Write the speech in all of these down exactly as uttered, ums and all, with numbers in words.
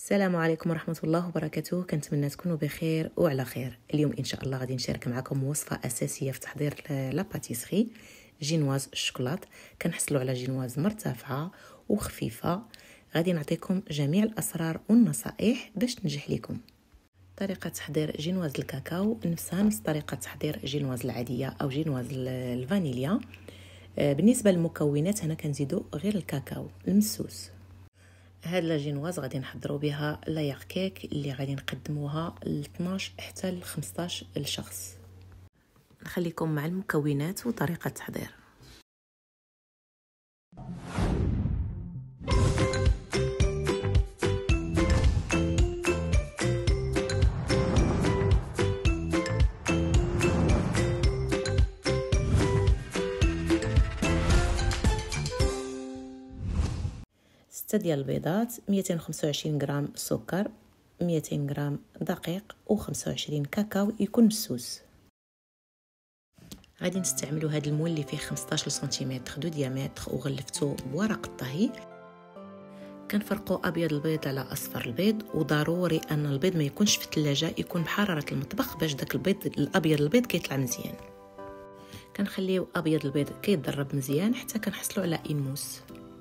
السلام عليكم ورحمة الله وبركاته. كنتمنى تكونوا بخير وعلى خير. اليوم إن شاء الله غادي نشارك معكم وصفة أساسية في تحضير لاباتيسري، جينواز الشوكولات. كنحصلوا على جينواز مرتفعة وخفيفة. غادي نعطيكم جميع الأسرار والنصائح باش تنجح لكم. طريقة تحضير جينواز الكاكاو نفسها نفس طريقة تحضير جينواز العادية أو جينواز الفانيليا. بالنسبة للمكونات هنا كنزيدو غير الكاكاو المسوس. هاد لا جينواز غادي نحضروا بها لاير كيك اللي غادي نقدموها ل اثناش حتى ل خمسطاش الشخص. نخليكم مع المكونات وطريقة التحضير. ستة ديال البيضات، مئتين وخمسة وعشرين غرام سكر، مئتين غرام دقيق وخمسة وعشرين كاكاو يكون مسوس. غادي نستعملوا هذا المول اللي فيه خمسطاش سنتيمتر دو ديامتر وغلفتو بورق الطهي. كنفرقوا ابيض البيض على اصفر البيض، وضروري ان البيض ما يكونش في الثلاجه، يكون بحراره المطبخ باش داك البيض الابيض البيض كيطلع مزيان. كنخليو ابيض البيض كيضرب مزيان حتى كنحصلوا على انموس.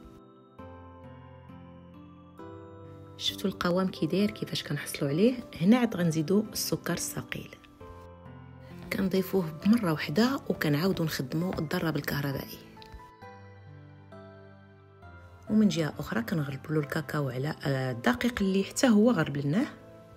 شفتوا القوام كي داير كيفاش كنحصلوا عليه. هنا عاد غنزيدوا السكر الثقيل، كنضيفوه بمره واحده وكنعاودوا نخدموا الضرب الكهربائي. ومن جهه اخرى كنغلبوا له الكاكاو على الدقيق اللي حتى هو غربلناه.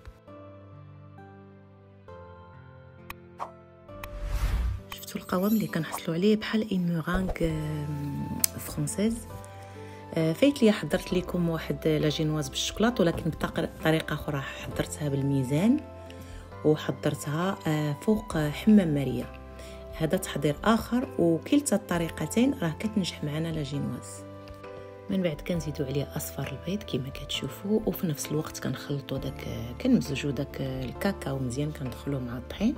شفتوا القوام اللي كنحصلوا عليه بحال ان مورانغ فرونسيز. فايت لي حضرت لكم واحد لا جينواز بالشوكولاط، ولكن بطريقه اخرى حضرتها بالميزان وحضرتها فوق حمام ماريا. هذا تحضير اخر، وكلتا الطريقتين راه كتنجح معنا لا جينواز. من بعد كنزيدوا عليه اصفر البيض كما كتشوفوا، وفي نفس الوقت كنخلطوا داك كنمزجوا داك الكاكاو مزيان، كندخلوه مع الطحين.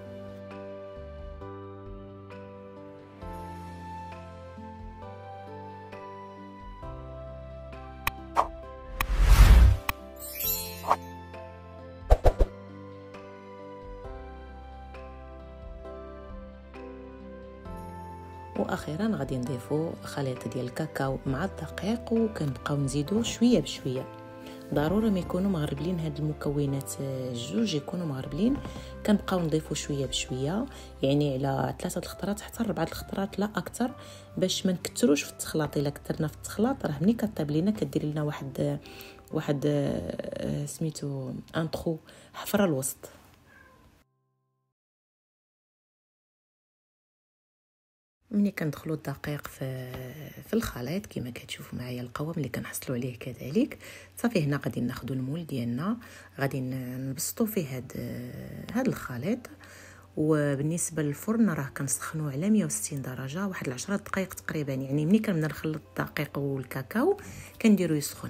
واخيرا غادي نضيفوا خليط ديال الكاكاو مع الدقيق، وكنبقاو نزيدوا شويه بشويه. ضروري ما يكونوا مغربلين هاد المكونات الجوج، يكونوا مغربلين. كنبقاو نضيفوا شويه بشويه، يعني على ثلاثه الخطرات حتى اربعه الخطرات لا اكثر، باش ما نكثروش في التخلاط. الا كثرنا في التخلاط راه ملي كطيب لينا كدير لنا واحد واحد سميتو ان ترو، حفره الوسط. ملي كندخلوا الدقيق في في الخليط كما كتشوفوا معايا القوام اللي كنحصلوا عليه كذلك صافي. هنا غادي ناخذوا المول ديالنا، غادي نبسطوا فيه هاد هاد الخليط. وبالنسبه للفرن راه كنسخنوه على مية وستين درجه واحد عشرة دقائق تقريبا. يعني ملي كنبدا نخلط الدقيق والكاكاو كنديرو يسخن.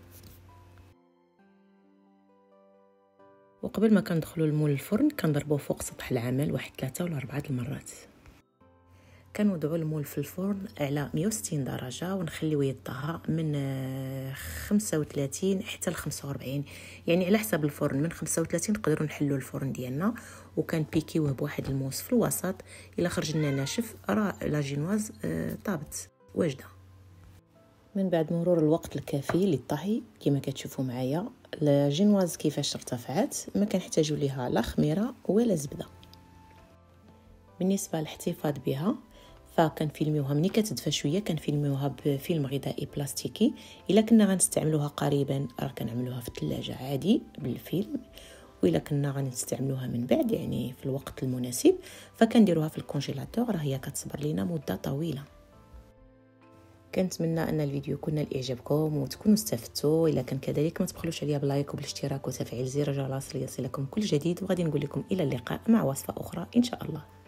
وقبل ما كندخلوا المول الفرن كنضربوه فوق سطح العمل واحد ثلاثة ولا أربعة المرات. كنوضعوا المول في الفرن على مية وستين درجه ونخليوه يطهى من خمسة وثلاثين حتى ل خمسة وأربعين، يعني على حسب الفرن. من خمسة وثلاثين نقدروا نحلوا الفرن ديالنا وكنبيكيوه بواحد الموس في الوسط. الا خرج لنا ناشف راه لا جينواز طابت واجده. من بعد مرور الوقت الكافي للطهي كما كتشوفوا معايا لا جينواز كيفاش ارتفعت، ما كنحتاجوا ليها لا خميره ولا زبده. بالنسبه للاحتفاظ بها فكنفيلميوها ملي كتدفى شويه، كنفيلميوها بفيلم غذائي بلاستيكي. الا كنا غنستعملوها قريبا راه كنعملوها في الثلاجه عادي بالفيلم، والا كنا غنستعملوها من بعد يعني في الوقت المناسب فكنديروها في الكونجيلاتور، راه هي كتصبر لينا مده طويله. كنتمنى ان الفيديو يكون لاعجابكم وتكونوا استفدتوا. الا كان كذلك ما تبخلوش عليا بلايك وبالاشتراك وتفعيل زر الجرس ليصلكم كل جديد. وغادي نقول لكم الى اللقاء مع وصفه اخرى ان شاء الله.